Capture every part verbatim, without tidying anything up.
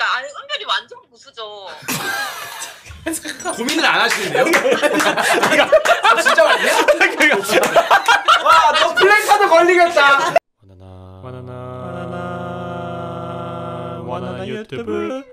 그러니까 아니 은별이 완전 고수죠. 고민을 안 하시는데요? 아, 진짜 말이야? 와, 너 플랜카드 걸리겠다. 바나나 바나나 바나나 바나나 유튜브.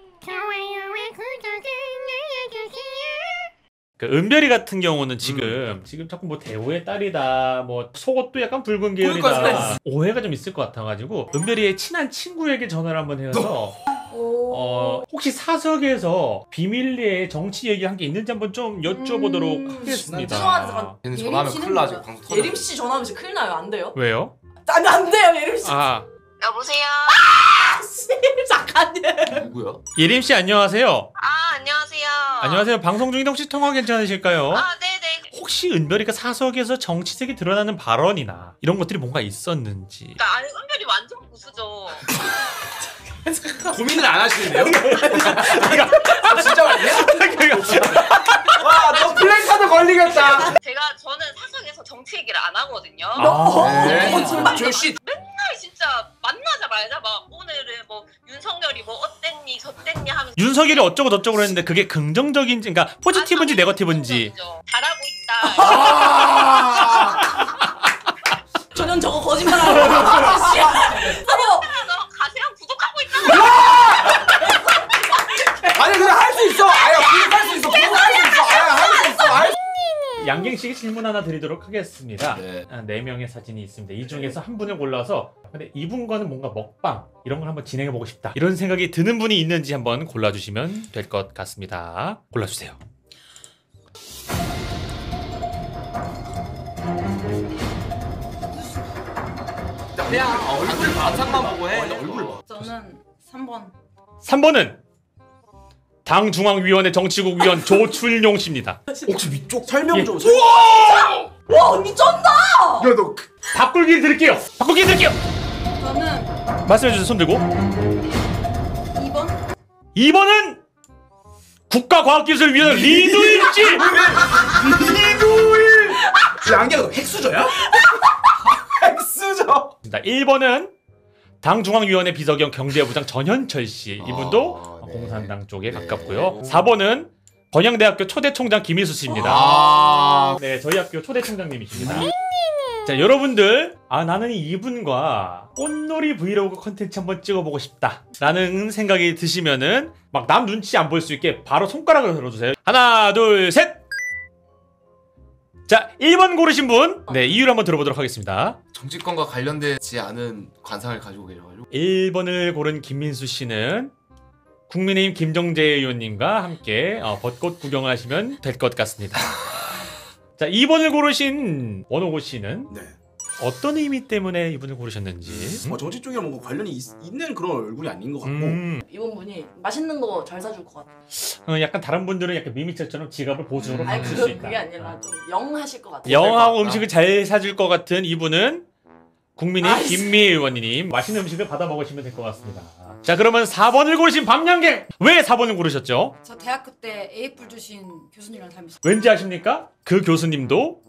그 은별이 같은 경우는 지금 음. 지금 자꾸 뭐 대호의 딸이다, 뭐 속옷도 약간 붉은 계열이다, 오해가 좀 있을 것 같아가지고 은별이의 친한 친구에게 전화를 한번 해서 어 혹시 사석에서 비밀리에 정치 얘기한 게 있는지 한번 좀 여쭤보도록 음, 하겠습니다. 죄송한데 얘는 전화하면 큰일 나지. 방송 터져. 예림 씨 전화하면 진짜 큰일 나요. 안 돼요? 왜요? 아니 안 돼요, 예림 씨. 아 여보세요. 아, 씨, 잠깐요. 누구야? 예림 씨 안녕하세요. 아 안녕하세요. 안녕하세요. 방송 중인데 혹시 통화 괜찮으실까요? 아 네네. 혹시 은별이가 사석에서 정치색이 드러나는 발언이나 이런 것들이 뭔가 있었는지. 그러니까 아니 은별이 완전 고수죠. 고민을 안 하시는데요? 아, 진짜 말이야? 와, 너 플랜카드 걸리겠다. 제가 저는 사석에서 정치 얘기를 안 하거든요. 아, 네. 어, 정말. 저 씨. 맨날 진짜 만나자 말자 막 오늘은 뭐 윤석열이 뭐 어땠니 저땠니 하면서 윤석열이 어쩌고 저쩌고 했는데 그게 긍정적인지, 그러니까 포지티브인지 아, 네거티브인지. 잘하고 있다. 전현 저거 거짓말하는 거. 너 가세형 구독하고 있다. 아니, 그냥 할 수 있어. 아야, 구독할 수 있어. 구독할 수 있어. 아야, 할 수 있어. 할 수 양갱씨에게 질문 하나 드리도록 하겠습니다. 네. 아, 네 명의 사진이 있습니다. 이 중에서 한 분을 골라서, 근데 이분과는 뭔가 먹방 이런 걸 한번 진행해보고 싶다, 이런 생각이 드는 분이 있는지 한번 골라주시면 될 것 같습니다. 골라주세요. 그냥 얼굴 바탕만 보고 해. 얼굴 봐. 저는 삼 번. 삼 번은 당중앙위원회 정치국 위원 조출용 씨입니다. 혹시 위쪽 설명 좀. 우와! 와 언니 쩐다! 야, 너 바꿀 기회 드릴게요. 바꿀 기회 드릴게요. 저는 말씀해주세요. 손 들고. 이 번. 이 번은 국가과학기술위원 리누일 씨. 리누일. 양갱아, 너 핵수저야? 핵수저. 일 번은 당중앙위원회 비서경 경제부장 전현철 씨. 이분도 아, 네. 공산당 쪽에 네. 가깝고요. 사 번은 건양대학교 초대 총장 김희수 씨입니다. 아. 네, 저희 학교 초대 총장님이십니다. 자, 여러분들, 아 나는 이분과 꽃놀이 브이로그 컨텐츠 한번 찍어보고 싶다 라는 생각이 드시면은 막 남 눈치 안 볼 수 있게 바로 손가락을 들어주세요. 하나 둘 셋. 자, 일 번 고르신 분, 네, 이유를 한번 들어보도록 하겠습니다. 정치권과 관련되지 않은 관상을 가지고 계셔가지고. 일 번을 고른 김민수 씨는 국민의힘 김정재 의원님과 함께 어, 벚꽃 구경을 하시면 될 것 같습니다. 자, 이 번을 고르신 원호고 씨는 네. 어떤 의미 때문에 이분을 고르셨는지. 뭐 정치 쪽이랑 뭔가 관련이 있, 있는 그런 얼굴이 아닌 것 같고. 음, 이번 분이 맛있는 거 잘 사줄 것 같아. 어, 약간 다른 분들은 약간 미미철처럼 지갑을 보수적으로 아니 바칠 그거 수 있다. 그게 아니라 좀 영하실 것 같아. 영하고 음식을 잘 사줄 것 같은 이분은 국민의힘 아이씨. 김미애 의원님, 맛있는 음식을 받아 먹으시면 될 것 같습니다. 자, 그러면 사 번을 고르신 밤양갱, 왜 사 번을 고르셨죠? 저 대학교 때 에이플 주신 교수님이랑 닮으셨어요. 왠지 아십니까? 그 교수님도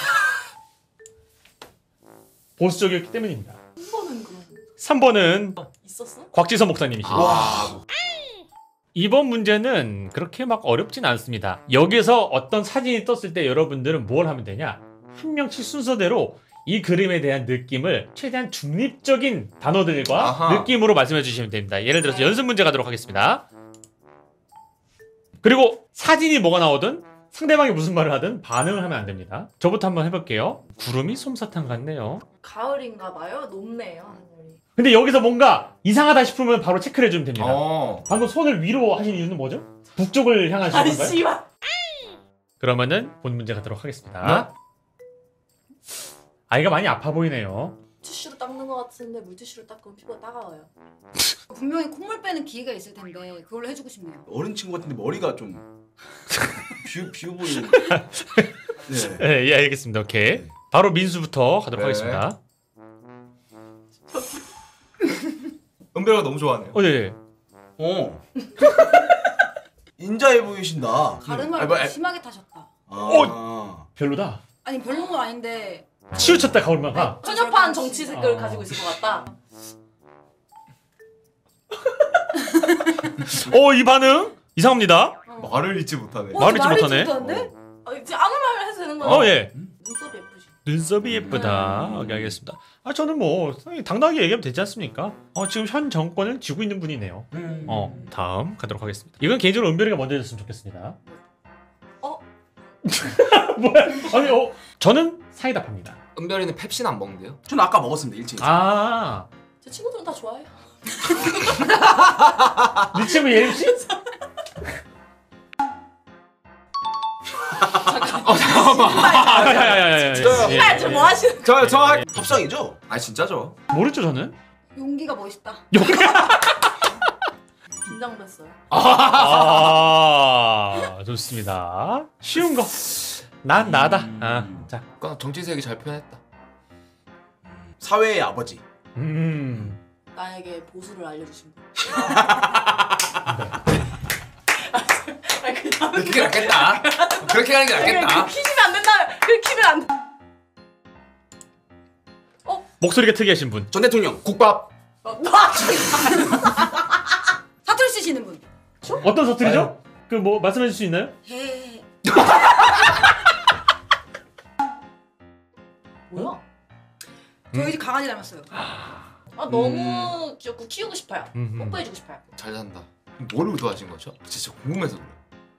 보수적이었기 때문입니다. 한 번은 그럼 삼 번은 있었어? 곽지선 목사님이십니다. 와. 이번 문제는 그렇게 막 어렵진 않습니다. 여기서 어떤 사진이 떴을 때 여러분들은 뭘 하면 되냐? 한 명씩 순서대로 이 그림에 대한 느낌을 최대한 중립적인 단어들과 아하. 느낌으로 말씀해 주시면 됩니다. 예를 들어서 연습 문제 가도록 하겠습니다. 그리고 사진이 뭐가 나오든 상대방이 무슨 말을 하든 반응을 하면 안 됩니다. 저부터 한번 해볼게요. 구름이 솜사탕 같네요. 가을인가 봐요. 높네요 하늘이. 근데 여기서 뭔가 이상하다 싶으면 바로 체크를 해주면 됩니다. 어. 방금 손을 위로 하신 이유는 뭐죠? 북쪽을 향하신 아니 건가요? 씨발. 그러면은 본 문제 가도록 하겠습니다. 아이가 많이 아파 보이네요. 티슈로 닦는 것 같은데 물티슈로 닦으면 피부가 따가워요. 분명히 콧물 빼는 기계가 있을 텐데 그걸로 해주고 싶네요. 어린 친구 같은데 머리가 좀 비우 비우 보이는. 네. 네, 예, 알겠습니다. 오케이. 네. 바로 민수부터 가도록 네. 하겠습니다. 은별이가 너무 좋아하네요. 어, 네. 어. 인자해 보이신다. 가르마를 아, 뭐, 아, 심하게 타셨다. 아. 별로다. 아니 별로인 건 아닌데 치우쳤다 가을마가. 천연판 정치 색깔을 어. 가지고 있을 것 같다. 어, 이 반응 이상합니다. 말을 잊지 못하네. 어? 말을 잊지 못하네. 못하는데? 아, 이제 아무 말 해도 되는 거야? 어, 예. 눈썹 예쁘시. 눈썹이 예쁘다. 오케이, 알겠습니다. 아, 저는 뭐 당당하게 얘기하면 되지 않습니까? 어, 지금 현 정권을 쥐고 있는 분이네요. 음. 어, 다음 가도록 하겠습니다. 이건 개인적으로 은별이가 먼저 해줬으면 좋겠습니다. 어? 뭐야? 아니, 어, 저는 사이다 팝니다. 은별이는 펩시는 안 먹는데요? 저는 아까 먹었습니다 일 층에서. 아, 제 친구들은 다 좋아해요. 니 친구 예림 씨? 어 잠깐만. 아, 야야야야. 씨발, 저 뭐 하시는 저, 저 할- 합성이죠? 아 진짜죠? 모르죠 저는? 용기가 멋있다. 긴장됐어요. 아, 좋습니다. 쉬운 거. 난 나다. 아, 자, 그건 정치색이 잘 표현했다. 사회의 아버지. 음, 나에게 보수를 알려주신 분. 그게 낫겠다. 그렇게 하는 게 낫겠다. 키시면 안 된다. 그 키면 안 돼. 목소리가 특이하신 분. 전 대통령. 국밥. 어, 사투리 쓰시는 분. 어떤 사투리죠? 그 뭐 말씀해 줄 수 있나요? 해. 뭐야? 저희 집 강아지 닮았어요. 아 너무 귀엽고 키우고 싶어요. 음. 뽀뽀해주고 싶어요. 잘 산다. 뭘 의도하신 거죠? 진짜 궁금해서 그래.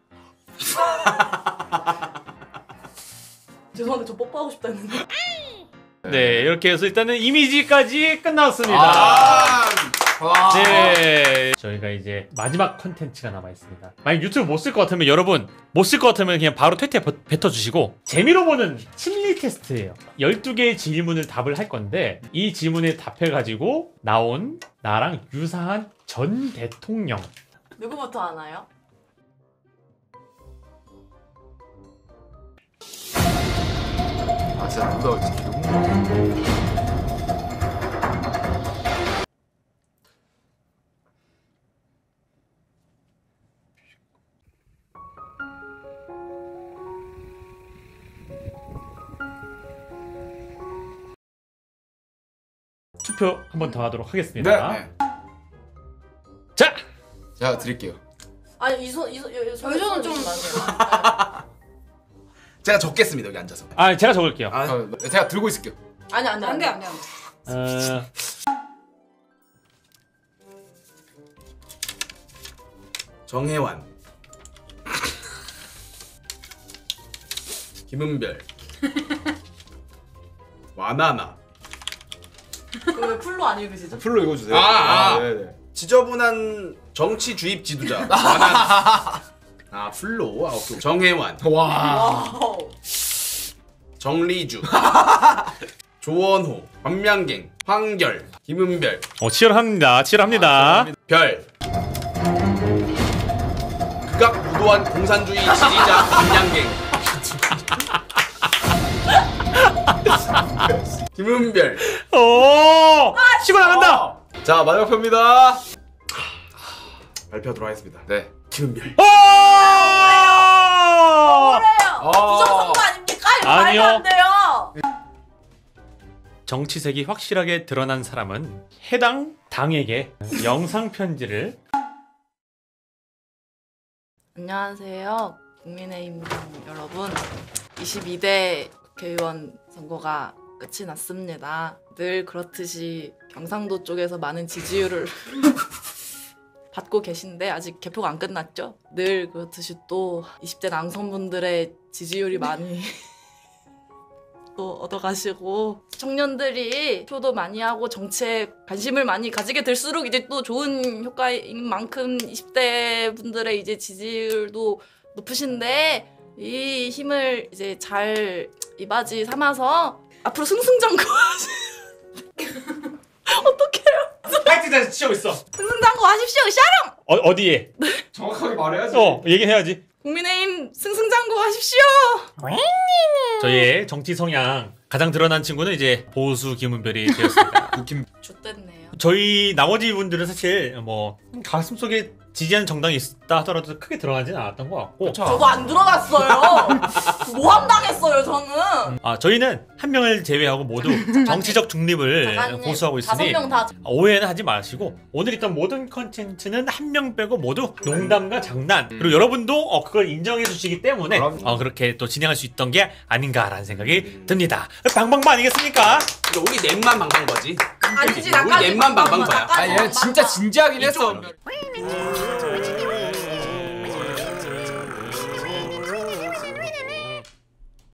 죄송한데 저 뽀뽀하고 싶다 했는데. 네, 이렇게 해서 일단은 이미지까지 끝났습니다. 아, 와. 네, 저희가 이제 마지막 컨텐츠가 남아 있습니다. 만약 유튜브 못 쓸 것 같으면 여러분 못 쓸 것 같으면 그냥 바로 퇴퇴 뱉어주시고 재미로 보는 심리 테스트예요. 열두 개의 질문을 답을 할 건데 이 질문에 답해가지고 나온 나랑 유사한 전 대통령. 누구부터 하나요? 아 진짜 누가 진짜 너무. 투표 한 번 더 하도록 하겠습니다. 네. 자, 제가 드릴게요. 아니 이손 이손 저는 좀- 제가 적겠습니다 여기 앉아서. 아 제가 적을게요. 아, 어, 제가 들고 있을게요. 아니 안돼 안돼 안돼 안돼. 어, 정혜환. 김은별. 와나나. 그왜 풀로 안 읽으시죠? 풀로 읽어주세요. 아, 아. 네네. 지저분한 정치 주입 지도자. 와나나. 아 풀로. 아 오케이. 정혜환. 와. 와우. 정리주. 조원호. 반명갱. 황결. 김은별. 어, 치열합니다. 치열합니다. 별. 극악 무도한 공산주의 지지자 반명갱. 김은별. 오, 치고 나간다. 자 마지막 표입니다. 발표하도록 하겠습니다. 네. 김은별. 오! 그래요. 부정선거 아닙니까? 이거 아니요. 말도 안 돼요. 정치색이 확실하게 드러난 사람은 해당 당에게 영상 편지를. 안녕하세요. 국민의힘 여러분. 이십이 대 국회의원 선거가 끝이 났습니다. 늘 그렇듯이 경상도 쪽에서 많은 지지율을 받고 계신데 아직 개표가 안 끝났죠? 늘 그렇듯이 또 이십 대 남성분들의 지지율이 많이 또 얻어가시고 청년들이 표도 많이 하고 정치에 관심을 많이 가지게 될수록 이제 또 좋은 효과인 만큼 이십 대 분들의 이제 지지율도 높으신데 이 힘을 이제 잘 이바지 삼아서 앞으로 승승장구하시 어떡해요? 파이팅 다시 치고 있어. 승승장구하십시오 샤롱! 어, 어디에? 정확하게 말해야지. 어, 얘기해야지. 국민의힘 승승장구하십시오. 저희의 정치 성향 가장 드러난 친구는 이제 보수 김은별이 되었습니다. 국힘. 좋댔네요. 저희 나머지 분들은 사실 뭐 가슴 속에 지지하는 정당이 있다 하더라도 크게 들어가지는 않았던 것 같고. 저도 안 들어갔어요. 모함 당했어요 저는. 아 저희는 한 명을 제외하고 모두 정치적 중립을 작가님, 고수하고 다섯 있으니 명 다. 오해는 하지 마시고 오늘 있던 모든 컨텐츠는 한 명 빼고 모두 농담과 장난 그리고 여러분도 어, 그걸 인정해 주시기 때문에 어, 그렇게 또 진행할 수 있던 게 아닌가라는 생각이 듭니다. 방방바 아니겠습니까? 우리 넷만 방방 거지. 아니지 우리 넷만 방방 거야. 아 얘 진짜 진지하긴 했어. 음.